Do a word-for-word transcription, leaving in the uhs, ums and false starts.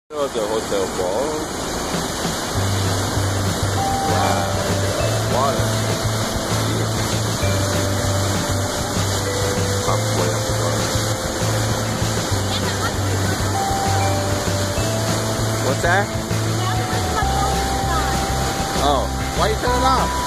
Of the Horsetail Falls. Wow, water. Halfway up the water. What's that? Oh, why you turn it off?